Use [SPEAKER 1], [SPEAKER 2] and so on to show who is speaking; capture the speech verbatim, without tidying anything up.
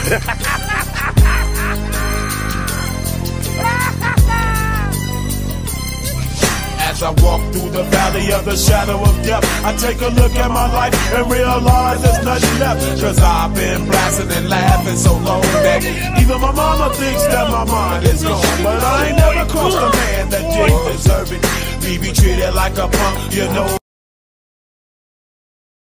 [SPEAKER 1] As I walk through the valley of the shadow of death, I take a look at my life and realize there's nothing left. Cause I've been blasting and laughing so long that even my mama thinks that my mind is gone. But I ain't never crossed a man that didn't deserve it. Me be treated like a punk, you know.